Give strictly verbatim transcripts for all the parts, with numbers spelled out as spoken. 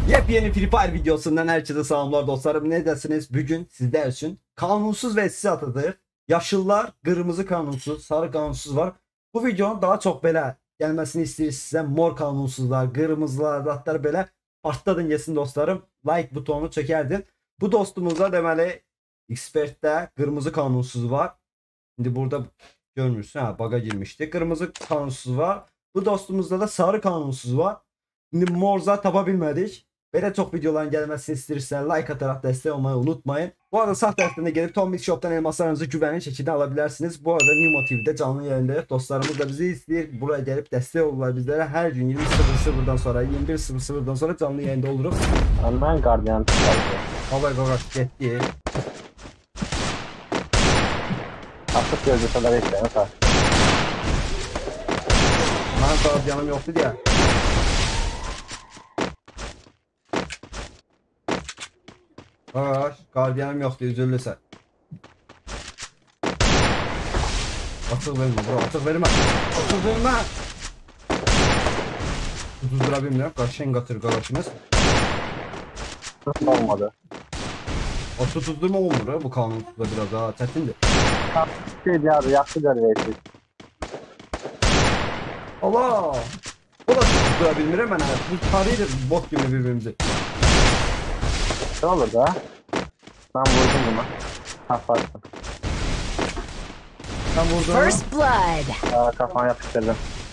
Yepyeni Free Fire videosundan herkese selamlar dostlarım. Ne dersiniz? Bugün sizler için kanunsuz ve size atadığım yaşlılar, kırmızı kanunsuz, sarı kanunsuz var. Bu videonun daha çok belə gelmesini istiyoruz size. Mor kanunsuzlar, kırmızılar, zatlar belə partladın yesin dostlarım. Like butonunu çekerdin. Bu dostumuzda deməli Expert'te kırmızı kanunsuz var. Şimdi burada görmüşsün, ha baga girmişti. Kırmızı kanunsuz var. Bu dostumuzda da sarı kanunsuz var. Şimdi morza tapabilmedik. Böyle çok videoların gelmesini istiyorsanız like atarak destek olmayı unutmayın. Bu arada sağ tarafında gelip Tommix Shop'tan elmaslarınızı güvenli şekilde alabilirsiniz. Bu arada Nimo T V'de canlı yayındayız. Dostlarımız da bizi istiyor. Buraya gelip destek olurlar bizlere. Her gün yirmi sıfırdan sonra yirmi bir sıfırdan sonra canlı yayında olurum. Ben gardiyan tutarım. Havay gagaş gitti. Artık gözü kadar eklerini var. Ben gardiyanım yoktu diye. Aa, gardiyanım yoktu, üzülürsen. Açık verme bro, açık verme. Açık verme. Tutuzdura bilmiyorum, karşıya katır karşınız. Olmadı. O tutuzdurma olmur ha, bu kanunsuzda biraz daha çetindir. Şey diyor, yakşı görveysiz. Allah! O da tutuzdura bilmiyorum ben, bu tarihdir bot gibi birbirimizi. Ne olur da? Ben vurdum buna. Kafarsın. Sen vurdun. First blood. Aa, kafana yapıştırdım.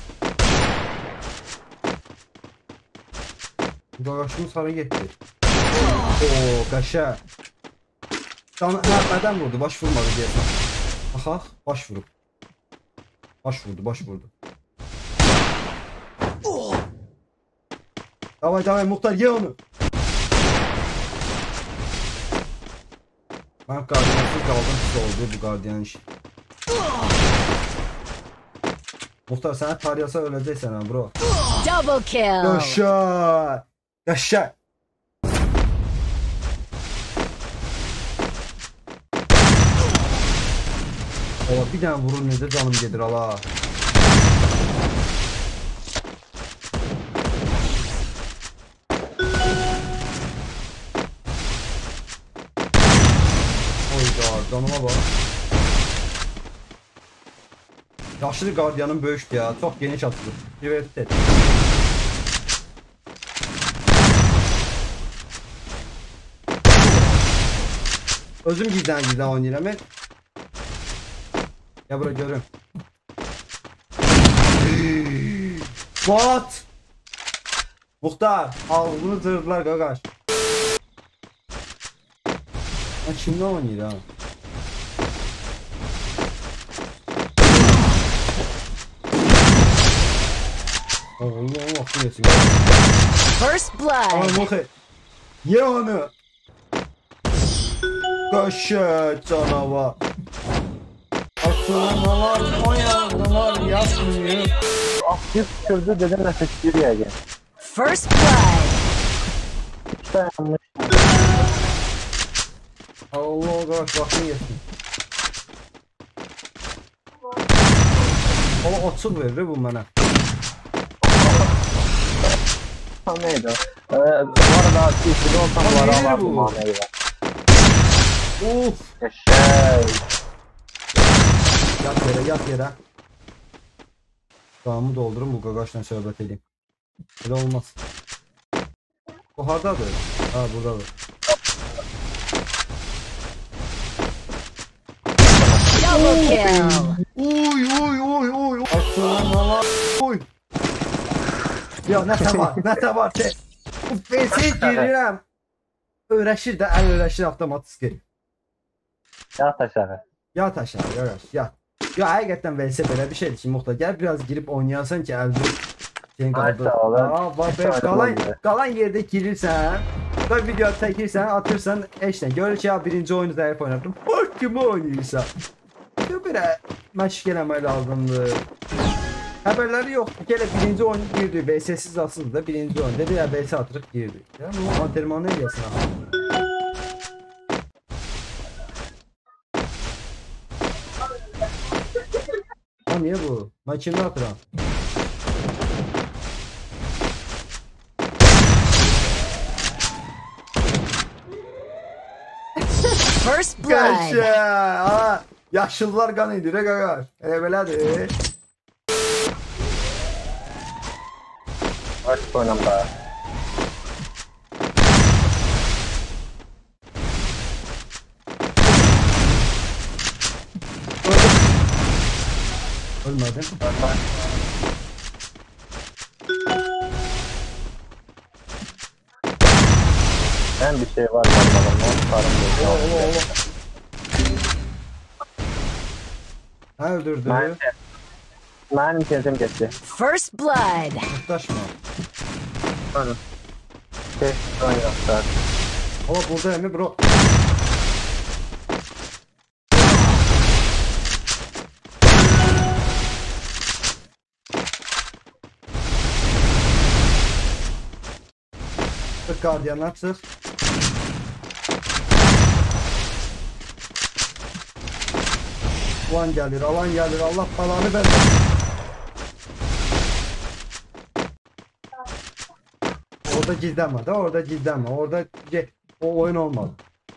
Gagaşım sarı gitti. Ooo kaşa. Sana nereden vurdu? Baş vurmadı diye. Aha, baş vurup. Baş vurdu, baş vurdu. Davay davay muhtar ye onu. Ben gardiyansız kaldım, size oldu bu gardiyan işi. Muhtar sana tarihasa öleceksin ha bro. Double kill. Yaşa. Yaşa. Ola bir tane vurun ne de canım gelir ala. Oyda canıma bak. Yaşlı gardiyanın böyüştü ya. Çok geniş atılır. Evet et. Özüm gizden gizden oynayayım ben. Ya bura görüm. What? Muhtar, ağzını zırhlar gagaş. Ha kimle oynuyor ha? Allah aklını yesin. First blood. Ay muhtar. Ye onu. Kaşa canavar. Atılmalar, oynadılar, yapmıyor. Aktif sürdü dedim de seçti diye gel. First blood. Hiç de yanlış. Allah gagaş bakın yesin. O açık verir bu bana. Ha neydi o? Ee, bu arada ikili olsam bu neydi ara var bu? bu maneyi var. Uf. Şey. Yat yere yat yere. Dağımı doldurun bu gagaşla sohbet edeyim. Öyle olmaz. O hardadır. Ha buradadır. Double kill. Uy uy uy uy. Atılmalar. Uy. Ya ne var ne var ki? Bu fesi girirəm. Öğreşir de el öğreşir avtomatik. Yat aşağı. Yat aşağı yavaş yat. Ya həqiqətən V S belə bir şeydir ki, Muxtar gəl biraz girib oynayasan ki, əldə şeyin qaldı. Ay, sağ ol. Aa, bax, Sağ ol, qalan, sağ ol. qalan yerdə girirsən, da video çəkirsən, atırsan, heç nə. Görür ki, ya birinci oyunu zəif oynadım. Bax kimi oynayırsan. Ya belə məşq eləmək lazımdır. Xəbərləri yoxdur. Gələ birinci oyunu girdi, V S'siz asıldı da birinci oyun. Dedi ya V S atırıq girdi. Ya bu antrenmanı eləyəsin ha. Ha niye bu? Maçını atıram. First blood. Qəşə. Ha, yaşlılar qan edir, qaqaş. Elə belədir. Açık oynam daha. Ölmədim. Ben bir şey var yapmadım. Onu sarım Allah değil. Allah. Ha öldürdü. Benim, benim kesim geçti. First blood. Muhtaçma. Hadi. Şey, oynayalım zaten. Ama burada emi bro. Çık gardiyanlar çık. Alan gelir, alan gelir. Allah belanı versin. Orada gizlenme de, orada gizlenme. Orada ge- o oyun olmadı.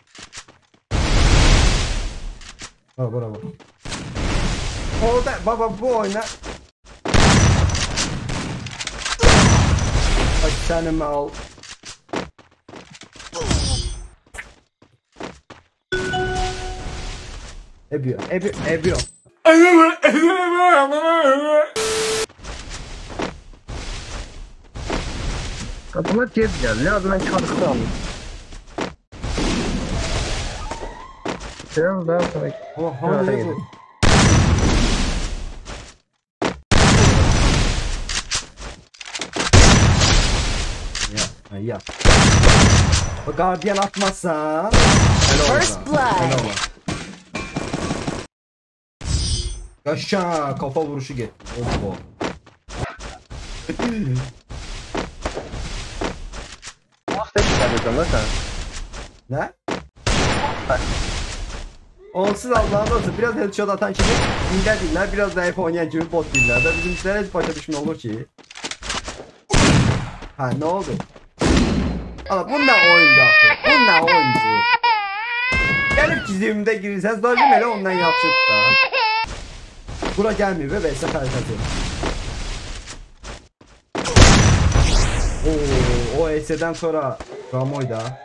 Ha bravo. Orada baba bu oyuna Bak senin al. Ebiyor, ebiyor, ebiyor. Kapıma tez geldi. Az ben çarptı aldım. Şey oldu daha sonra. Oh, Evet, hani evet. bu? Ya, ya. O gardiyan atmazsan. First blood. Yaşa kafa vuruşu getir. Oho. Hasta çıkarıyorsun da sen. Ne? Onsuz Allah'ın olsun. Biraz headshot atan kimi hile değiller. Biraz zayıf oynayan kimi bot değiller. Da bizimkilere hiç başa düşme olur ki. Ha ne oldu? Ama bu ne oyundu akı? Bu ne oyundu? Gelip çizimde girirsen zalim hele ondan yapsın da. Bura gelmiyor be Veysel haritası. Oo, o E S'den sonra Ramoy'da.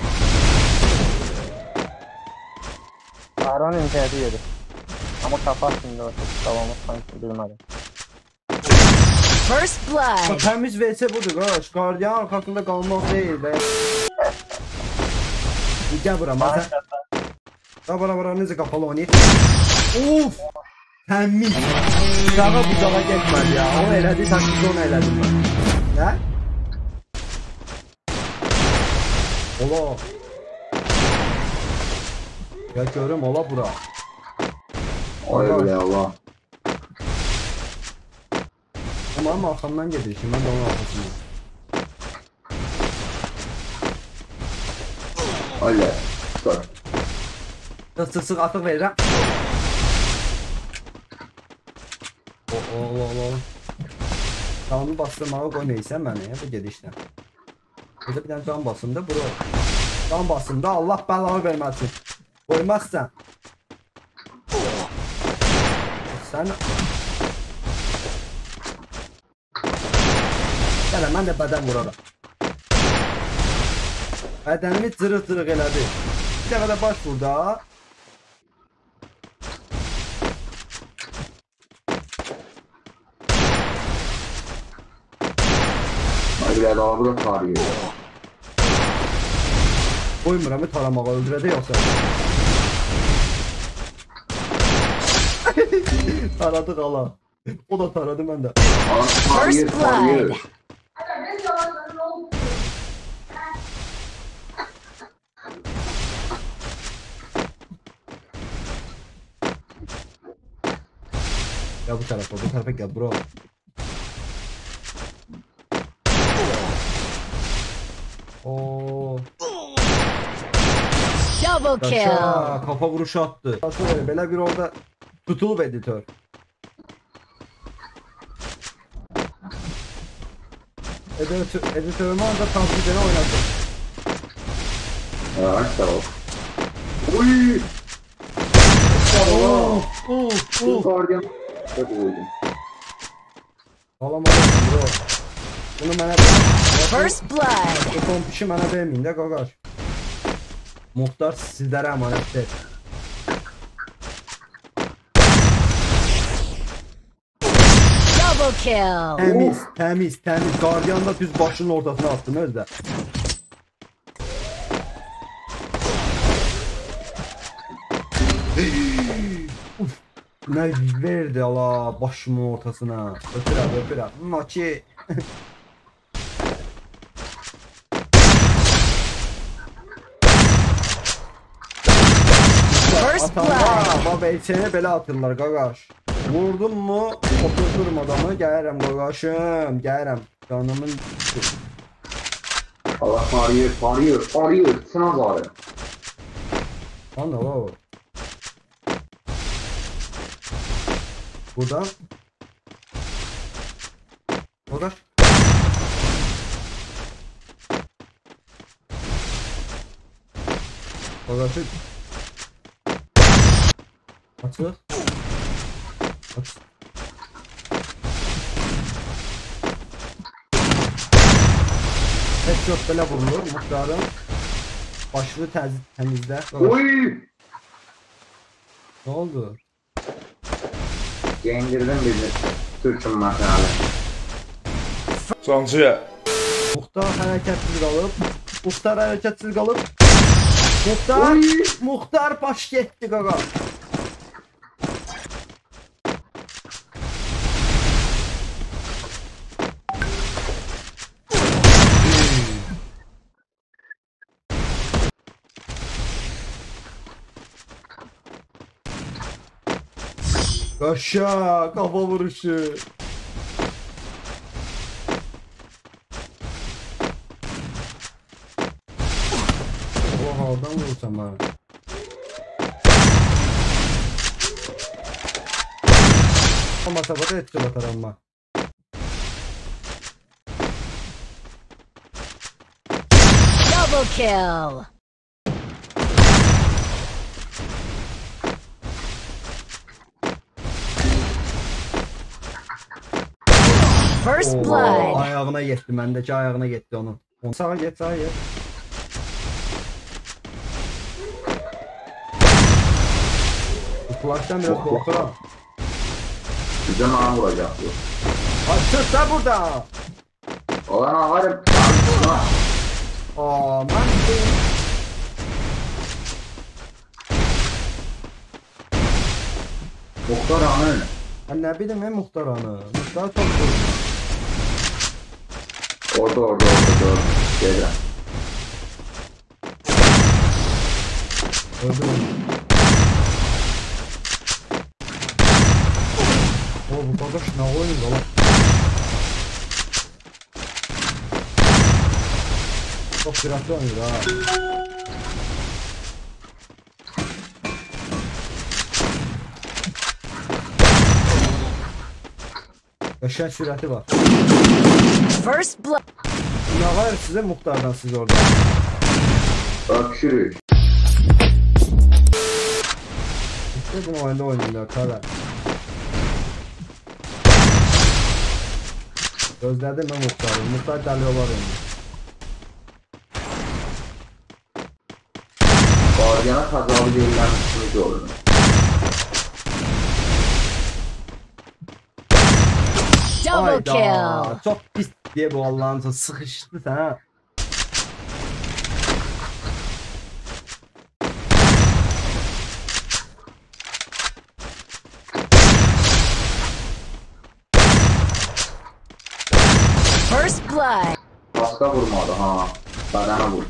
Aron interneti yedi. Ama kapat şimdi o ses kafamı sanki duymadım. First blood. Temiz V S budur kardeş. Gardiyan arkasında kalmak değil be. Gel bura masa. Da bura bura nece kapalı oynayır. Uf. Temiz. Dağa bucağa geçmedi ya. O elədi taklidi onu elədim ben. Ne? Ola. Ya görüm ola bura. Oy be Allah. Ama ama arkamdan geliyor şimdi ben de onun arkasındayım. Öyle. Bak. Sık sık sık atık vereceğim. O o o o. Tamam bastırmağa koy neyse ben ya bu gedişten. Burada bir tane can basımda bro. Can basımda Allah belanı vermesin. Koymazsan. Sen Gel ben de beden vurarım. Bedenimi zırık zırık elədi. Bir dəfə də baş burada. Hadi be daha bu da tarıyor. Koymuram mı taramağa öldürədə yoxsa? Taradı qala. O da taradı mən də. Aa, tarıyor, First tarıyor. blood. Ya bu tarafa, bu tarafa gel bro. Oo. Double kill. Aşağı kafa vuruşu attı. Nasıl böyle? Belə bir orada tutulub editör. Editör, editörümü orada tansiyonu oynadı. Ha, sağ ol. Uy. Of of Bu of. gardiyan. Hadi oğlum. Salam aleyküm bro. Bunu mənə First blood. bu kompişi mənə verməyin də qaqaş. Muhtar sizlərə əmanətdir. Double kill. Təmiz, təmiz, təmiz. Qardiyan da düz başının ortasına attın özdə. Uf, nə verdi ala başımın ortasına. Öpürəm, öpürəm. Maçı. First blood. Atanda babeçəni belə atırlar qaqaş. Vurdun mu oturturum adamı, gəlirəm qaqaşım, gəlirəm. Canımın Allah parıyor, parıyor, parıyor. Sınav zarı. ana o. Burada. Qaqaş. Qaqaşı. Açıq. Aç. Headshot belə vurulur. Muhtarın başını təz təmizlə. Qaqaş. Uy. Ne oldu? Yendirdim birini. Türk'üm mesela. Cancıya. Muhtar hərəkətsiz qalıb. Muhtar hərəkətsiz qalıb. Muhtar, Uy. Muhtar baş getdi qaqa. Aşağı kafa vuruşu. O haldan vursam ha. Ama sabata etti batar ama. Double kill. First Oo, blood. ayağına yetti, məndəki ayağına yetti onun. Onu sağa get, sağa get. Bu flash'tan biraz korkuram. Bize bana vuracak bu. Açık da burada. Olan ağarım. Aman. Muhtar anı. Ben ne bileyim ne muhtar hanı. Muhtar çok zor. Orada orada orada gördüm. Gel. Öldü mü? O bu kardeş ne oynuyor lan? Çok dikkatli oynuyor ha. Yaşayan sürati var. First blood. Ne var size muhtardan siz orada? Öpüşürük. İşte bunu oyunda oynuyorlar kadar. Gözlerdim ben muhtarı. Muhtar dalıyorlar onu. Gardiyana kazalı değiller misiniz gördüm. Double kill. Hayda, çok pis diye bu Allah'ın sana sıkıştı sen ha. First blood. Başka vurmadı ha. Badana vurdu.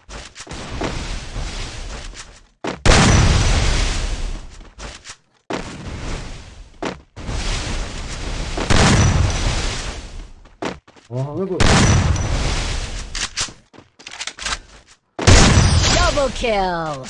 Aha ne bu? Double kill.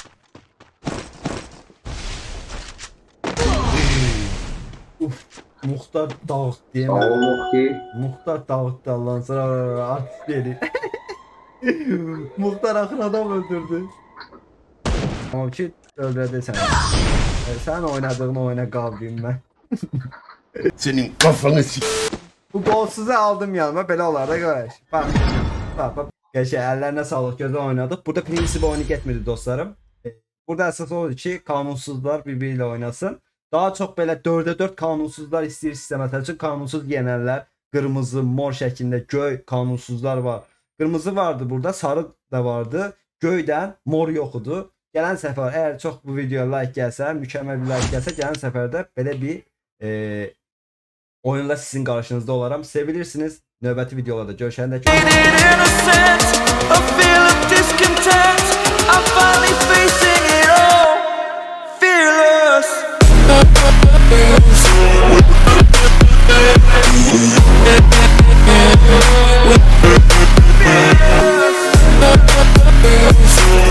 Uf, muhtar dağıt diye mi? Sağoluk ki. Muhtar dağıttı Allah'ın sana artist değil. Muhtar akın adam öldürdü. Ama ki öldürdü seni. E, sen oynadığın oyuna qaldım ben. Senin kafanı s***. Bu golsuzu aldım yanıma. Belə olar da qardaş. Bak. Bak bak. Geçe ellerine sağlık. Gözü oynadık. Burada prinsip oyunu getmedi dostlarım. E, burada əsas odur ki kanunsuzlar birbiriyle oynasın. Daha çok böyle dörde dört kanunsuzlar istəyir sistemə üçün kanunsuz yenərlər. Kırmızı, mor şəklində göy kanunsuzlar var. Kırmızı vardı burada, sarı da vardı. Göydən mor yoxudu. Gələn səfər əgər çox bu videoya like gəlsə, mükəmməl bir like gəlsə, gələn səfərdə belə bir e, oyunla sizin qarşınızda olaram. Sevilirsiniz. Növbəti videolarda görüşəndə ki